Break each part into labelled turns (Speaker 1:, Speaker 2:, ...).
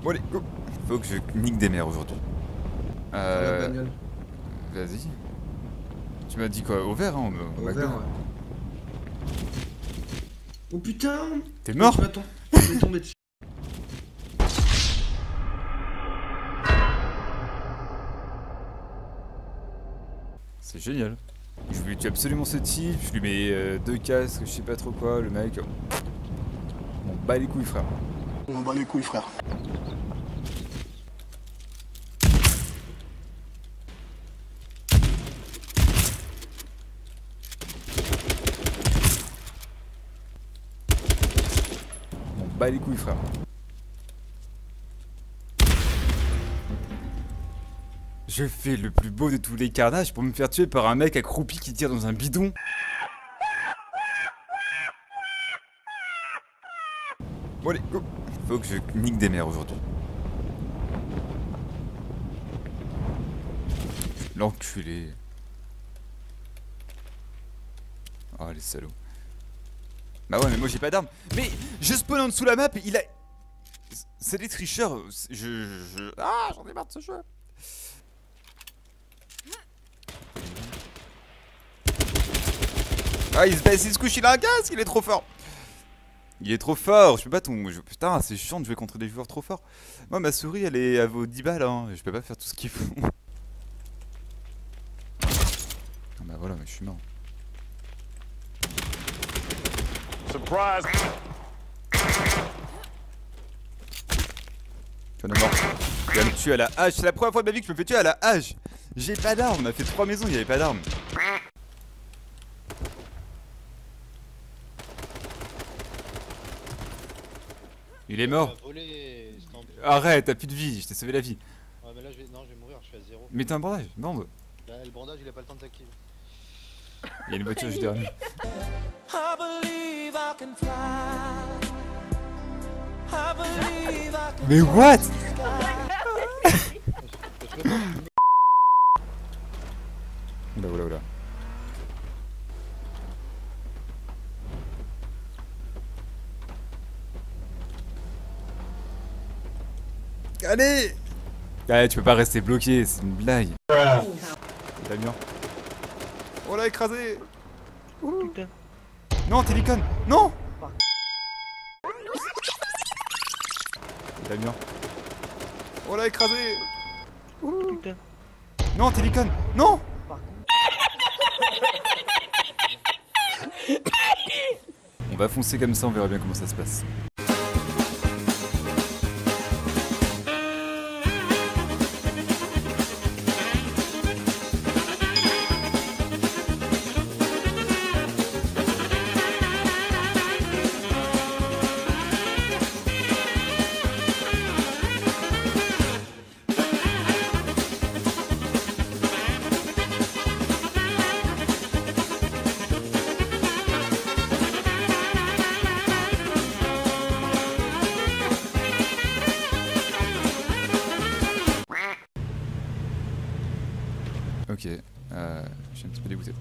Speaker 1: Bon allez, go. Faut que je nique des mères aujourd'hui.
Speaker 2: La bagnole.
Speaker 1: Vas-y. Tu m'as dit quoi? Au vert, hein, au
Speaker 2: Au
Speaker 1: McDo.
Speaker 2: vert, ouais. Oh putain!
Speaker 1: T'es mort?
Speaker 2: Attends, je vais tomber dessus.
Speaker 1: C'est génial. Je voulais tuer absolument ce type, je lui mets 2 casques, je sais pas trop quoi, le mec. On bat les couilles, frère.
Speaker 3: On bat les couilles, frère.
Speaker 1: On bat les couilles, frère. Je fais le plus beau de tous les carnages pour me faire tuer par un mec accroupi qui tire dans un bidon. Bon allez, go. Faut que je nique des mères aujourd'hui. L'enculé. Oh les salauds. Bah ouais mais moi j'ai pas d'arme. Mais je spawn en dessous la map, il a... C'est des tricheurs. Ah j'en ai marre de ce jeu. Ah il se baisse, il se couche, il a un casque, il est trop fort. Il est trop fort, je peux pas Putain c'est chiant de jouer contre des joueurs trop forts. Moi ma souris elle vaut 10 balles hein, je peux pas faire tout ce qu'ils font. Ah bah voilà mais je suis mort.
Speaker 3: Surprise!
Speaker 1: Tu en es mort. Il va me tuer à la hache, c'est la première fois de ma vie que je me fais tuer à la hache. J'ai pas d'armes, on a fait 3 maisons, il y avait pas d'armes. Il est mort. Arrête, t'as plus de vie, je t'ai sauvé la vie.
Speaker 4: Ouais mais là non, je vais mourir, je suis à 0.
Speaker 1: Mais t'as un bandage, bande.
Speaker 4: Bah, le bandage il a pas le temps de s'activer.
Speaker 1: Il y a une voiture juste derrière nous. Mais what? Oula oula oula. Allez! Ah, tu peux pas rester bloqué, c'est une blague. T'as bien. On l'a écrasé!
Speaker 4: Putain.
Speaker 1: Non, t'es l'icône! Non! T'as bien. On l'a écrasé!
Speaker 4: Putain.
Speaker 1: Non, t'es l'icône! Non! On va foncer comme ça, on verra bien comment ça se passe. Ok, je suis un petit peu dégoûté.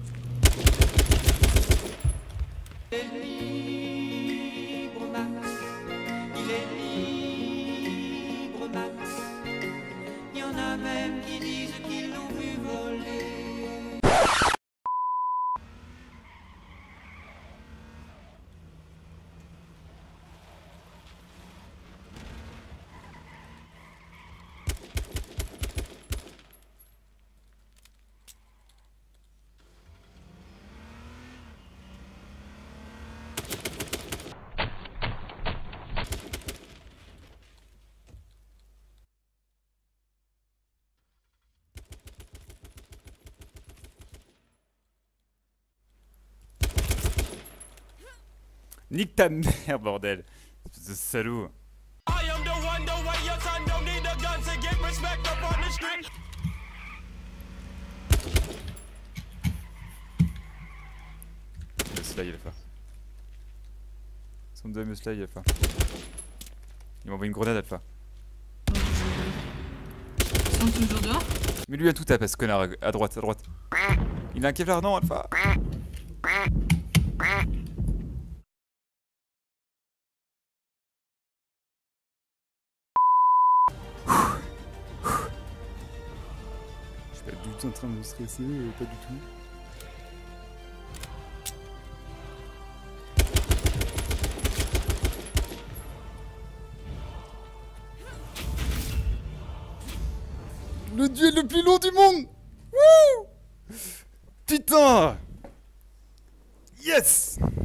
Speaker 5: Il est libre, Max. Il est libre, Max. Il y en a même qui disent qu'ils l'ont vu voler.
Speaker 1: Nique ta mère, bordel! Ce salaud! Le slide alpha. Son deuxième slide alpha. Il m'envoie une grenade alpha.
Speaker 6: Ils sont toujours dehors.
Speaker 1: Mais lui a tout tape, ce connard, à droite, à droite. Il a un Kevlar, non, alpha? en train de me stresser, pas du tout. Le duel le plus long du monde. Wouh! Putain! Yes!